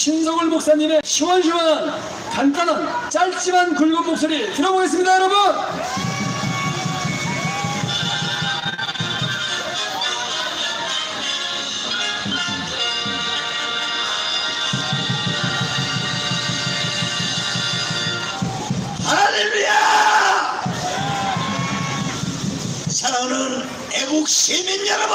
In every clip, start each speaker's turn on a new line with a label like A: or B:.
A: 신성울 목사님의 시원시원한 간단한 짧지만 굵은 목소리 들어보겠습니다, 여러분.
B: 할렐루야! 사랑하는 애국 시민 여러분,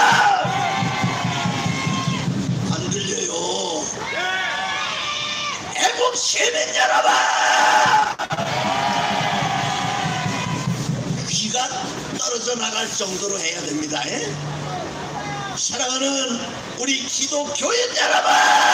B: 안 들려요. 애국 시민 여러분, 귀가 떨어져 나갈 정도로 해야 됩니다. 사랑하는 우리 기독교인 여러분,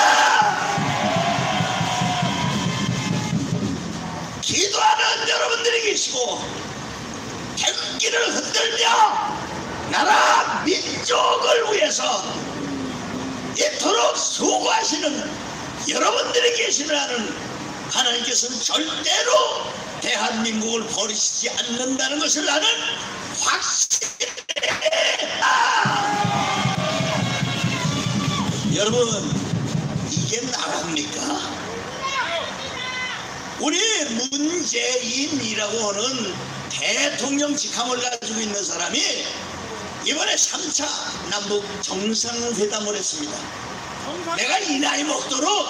B: 기도하는 여러분들이 계시고 태극기를 흔들며 나라 민족을 위해서 이토록 수고하시는 여러분들이 계시라는 하나님께서는 절대로 대한민국을 버리시지 않는다는 것을 나는 확신해. 여러분, 이게 나랍니까? 우리 문재인이라고 하는 대통령 직함을 가지고 있는 사람이 이번에 3차 남북 정상회담을 했습니다. 내가 이 나이 먹도록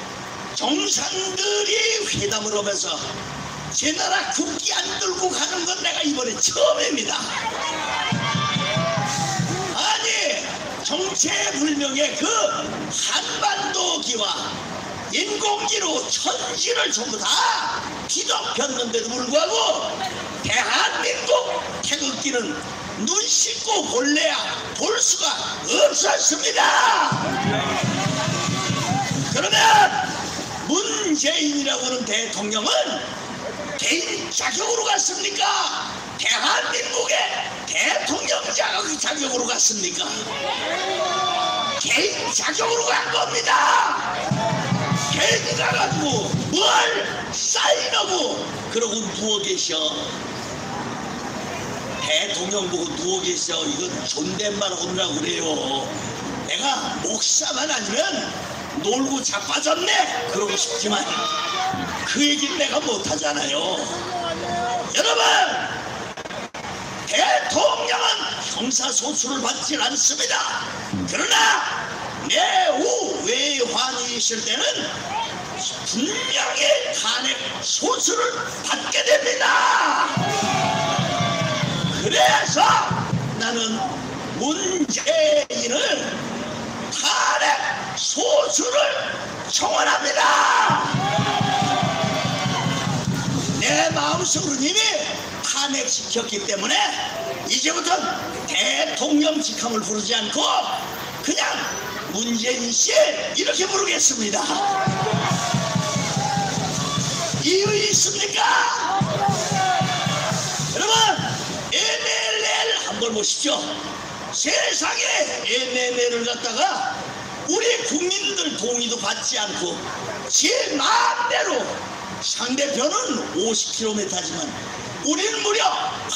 B: 정상들이 회담을 하면서 제 나라 국기 안 들고 가는 건 내가 이번에 처음입니다. 아니, 정체불명의 그 한반도기와 인공지로 천지를 전부 다 뒤덮였는데도 불구하고 대한민국 태극기는 눈 씻고 볼래야 볼 수가 없었습니다. 그러면 문재인이라고 하는 대통령은 개인 자격으로 갔습니까? 대한민국의 대통령 자격으로 갔습니까? 개인 자격으로 간 겁니다. 괜히 가가지고 뭘 사인하고 그러고 누워 계셔. 대통령 보고 누워 계셔. 이건 존댓말 하느라고 그래요. 내가 목사만 아니면 놀고 자빠졌네 그러고 싶지만 그 얘기는 내가 못하잖아요. 여러분, 대통령은 형사소출을 받질 않습니다. 그러나 매우 외환이실 때는 분명히 탄핵 소추를 받게 됩니다. 그래서 나는 문재인을 탄핵 소추를 청원합니다. 내 마음속으로 이미 탄핵시켰기 때문에 이제부터는 대통령 직함을 부르지 않고 그냥 문재인 씨 이렇게 부르겠습니다. 이유 있습니까? 여러분, MLL 한번 보시죠. 세상에 MLL을 갖다가 우리 국민들 동의도 받지 않고 제 마음대로 상대편은 50km지만 우리는 무려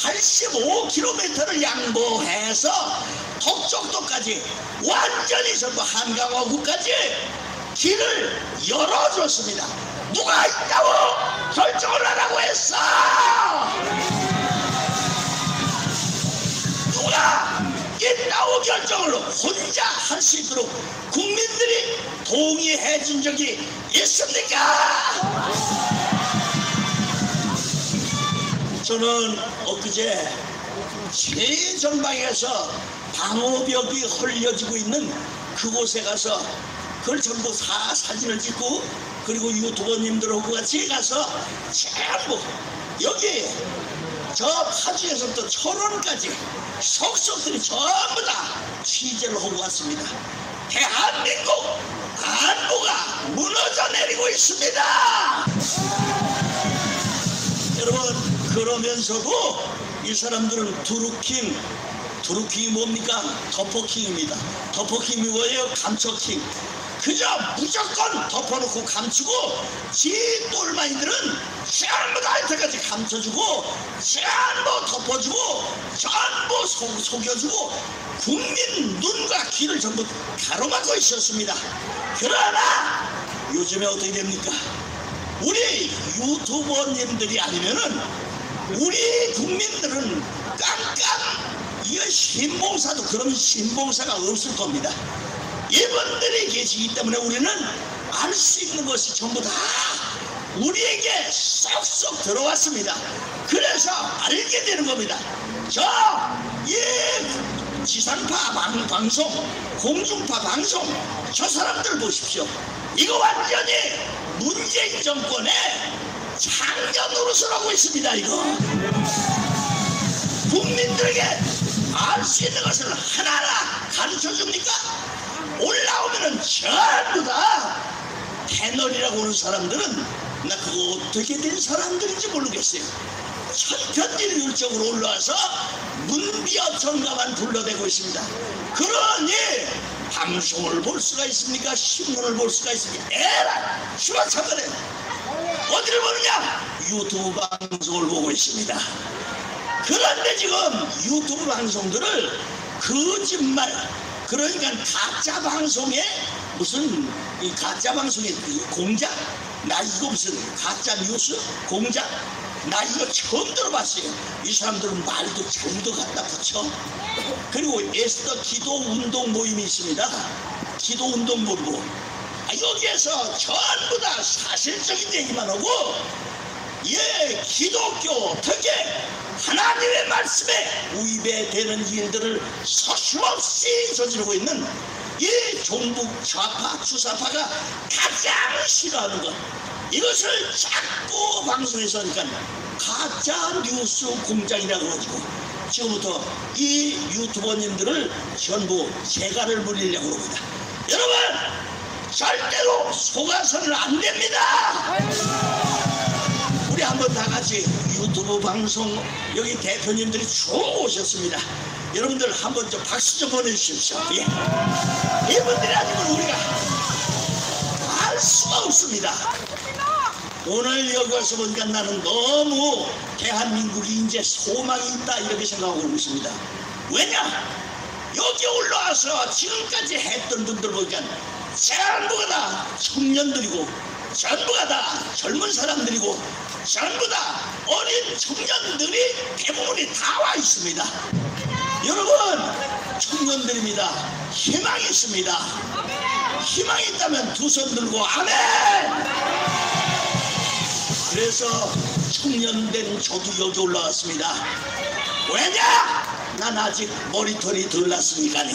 B: 85km를 양보해서 덕적도까지 완전히 전부 한강화구까지 길을 열어줬습니다. 누가 있다고 결정을 하라고 했어? 누가 있다고 결정을 혼자 할 수 있도록 국민들이 동의해 준 적이 있습니까? 저는 엊그제 최전방에서 방어벽이 헐려지고 있는 그곳에 가서 그걸 전부 사진을 찍고 그리고 유튜버님들하고 같이 가서 전부 여기 저 파주에서부터 철원까지 속속들이 전부 다 취재를 하고 왔습니다. 대한민국 안보가 무너져 내리고 있습니다. 여러분, 그러면서도 이 사람들은 두루킹이 뭡니까? 덮어킹입니다. 덮어킹이 뭐예요? 감춰킹. 그저 무조건 덮어놓고 감추고 지 똘마이들은 전부 다 이때까지 감춰주고 전부 덮어주고 전부 속여주고 국민 눈과 귀를 전부 가로막고 있었습니다. 그러나 요즘에 어떻게 됩니까? 우리 유튜버님들이 아니면은 우리 국민들은 깜깜 이거 신봉사도 그런 신봉사가 없을 겁니다. 이분들이 계시기 때문에 우리는 알 수 있는 것이 전부 다 우리에게 쏙쏙 들어왔습니다. 그래서 알게 되는 겁니다. 이 지상파 방송, 공중파 방송, 저 사람들 보십시오. 이거 완전히 문재인 정권의 창녀 노릇을 하고 있습니다. 이거 국민들에게 알 수 있는 것을 하나하나 가르쳐 줍니까? 올라오면은 전부 다 패널이라고 하는 사람들은 나 그거 어떻게 된 사람들인지 모르겠어요. 천편일률적으로 올라와서 문비어 전가만 불러대고 있습니다. 그러니 방송을 볼 수가 있습니까? 신문을 볼 수가 있습니까? 에라! 시원찮거네. 어디를 보느냐? 유튜브 방송을 보고 있습니다. 그런데 지금 유튜브 방송들을 거짓말, 그러니까 가짜 방송에 무슨 이 가짜 방송의 공작? 나 이거 무슨 가짜 뉴스? 공작? 나 이거 처음 들어봤어요. 이 사람들은 말도 잘도 갖다 붙여. 그리고 에스더 기도 운동 모임이 있습니다. 기도 운동 모임. 여기에서 전부 다 사실적인 얘기만 하고, 기독교 특히 하나님의 말씀에 위배되는 일들을 서슴없이 저지르고 있는 이 종북 좌파 주사파가 가장 싫어하는 것, 이것을 자꾸 방송에서 하니까 가짜 뉴스 공장이라고 가지고 지금부터 이 유튜버님들을 전부 재갈을 물리려고 합니다. 여러분 절대로 속아서는 안 됩니다. 우리 한번 다 같이 유튜브 방송 여기 대표님들이 쭉 오셨습니다. 여러분들 한번 좀 박수 좀 보내주십시오. 예. 이분들이 아니면 우리가 알 수가 없습니다. 오늘 여기 와서 보니까 나는 너무 대한민국이 이제 소망이 있다 이렇게 생각하고 있습니다. 왜냐? 여기 올라와서 지금까지 했던 분들 보니까 전부가 다 청년들이고 전부가 다 젊은 사람들이고 전부 다 어린 청년들이 대부분이 다 와 있습니다. 여러분 청년들입니다. 희망이 있습니다. 희망이 있다면 두 손 들고 아멘. 그래서 청년된 저도 여기 올라왔습니다. 왜냐? 난 아직 머리털이 덜 났으니까요.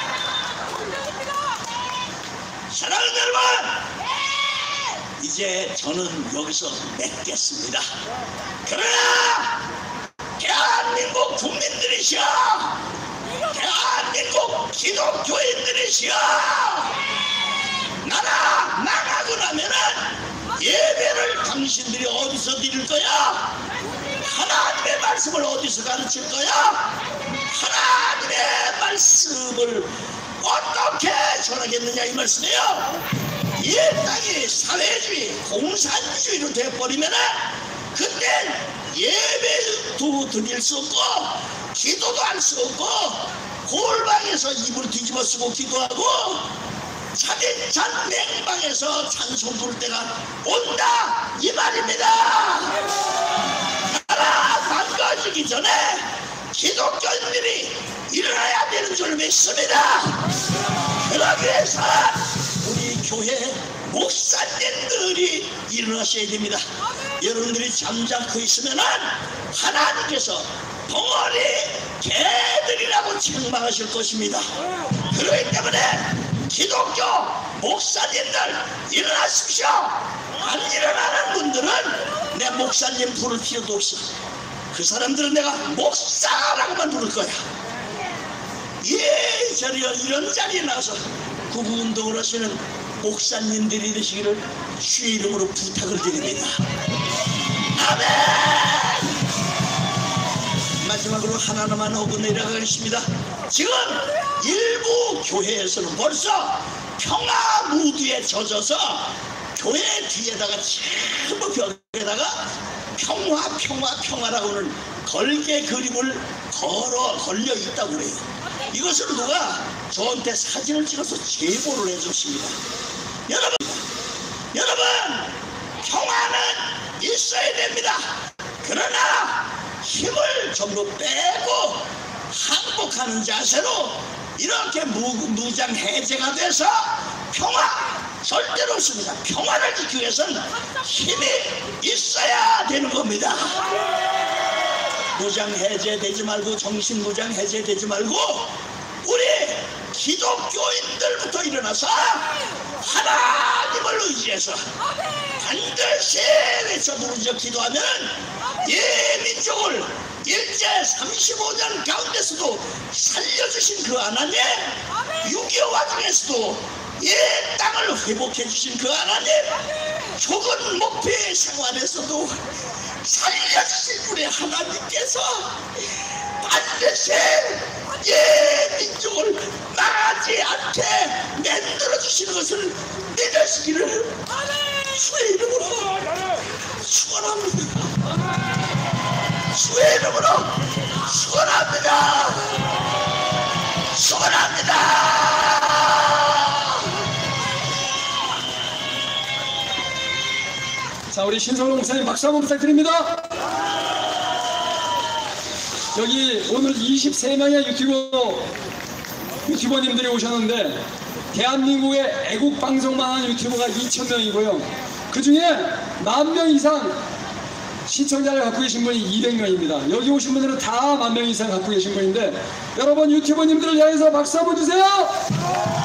B: 사랑하는 여러분, 이제 저는 여기서 맺겠습니다. 그러나 대한민국 국민들이시여, 대한민국 기독교인들이시여, 나라 망하고 나면은 예배를 당신들이 어디서 드릴 거야? 하나님의 말씀을 어디서 가르칠 거야? 하나님의 말씀을 어떻게 전하겠느냐 이 말씀이에요. 이 땅이 사회주의, 공산주의로 돼버리면은 그땐 예배도 드릴 수 없고 기도도 할 수 없고 골방에서 이불 뒤집어 쓰고 기도하고 차딘찬 맹방에서 찬송 부를 때가 온다 이 말입니다. 나라 망가지기 전에 기독교인들이 일어나야 되는 줄 믿습니다. 그러기 위해서 우리 교회 목사님들이 일어나셔야 됩니다. 여러분들이 잠자코 있으면 하나님께서 덩어리 개들이라고 책망하실 것입니다. 그렇기 때문에 기독교 목사님들 일어나십시오. 안 일어나는 분들은 내 목사님 부를 필요도 없어. 그 사람들은 내가 목사라고만 부를 거야. 저리가 이런 자리에 나와서 구구운동을 하시는 목사님들이 되시기를 주의 이름으로 부탁을 드립니다. 아멘. 마지막으로 하나만 하고 내려가겠습니다. 지금 일부 교회에서는 벌써 평화 무드에 젖어서 교회 뒤에다가 전부 벽에다가 평화라고 하는 걸개 그림을 걸려 있다고 그래요. 이것을 누가 저한테 사진을 찍어서 제보를 해줬습니다. 여러분 여러분, 평화는 있어야 됩니다. 그러나 힘을 전부 빼고 항복하는 자세로 이렇게 무장 해제가 돼서 평화 절대로 없습니다. 평화를 지키기 위해서는 힘이 있어야 되는 겁니다. 무장 해제되지 말고, 정신 무장 해제되지 말고, 우리 기독교인들부터 일어나서 하나님을 의지해서 반드시 외쳐 부르짖어 기도하면 이 민족을 일제 35년 가운데서도 살려주신 그 하나님, 6.25 와중에서도 이 땅을 회복해 주신 그 하나님, 좁은 목표 생활에서도 살려주신 우리 하나님께서 반드시 이 민족을 망하지 않게 만들어 주시는 것을 믿으시기를 주의 이름으로 축원합니다. 주의 이름으로 축원합니다. 축원합니다.
A: 자, 우리 신성록 목사님 박수 한번 부탁드립니다. 여기 오늘 23명의 유튜버님들이 오셨는데, 대한민국의 애국 방송만 하는 유튜버가 2,000명이고요. 그 중에 10,000명 이상 시청자를 갖고 계신 분이 200명입니다. 여기 오신 분들은 다 10,000명 이상 갖고 계신 분인데, 여러분 유튜버님들을 위해서 박수 한번 주세요.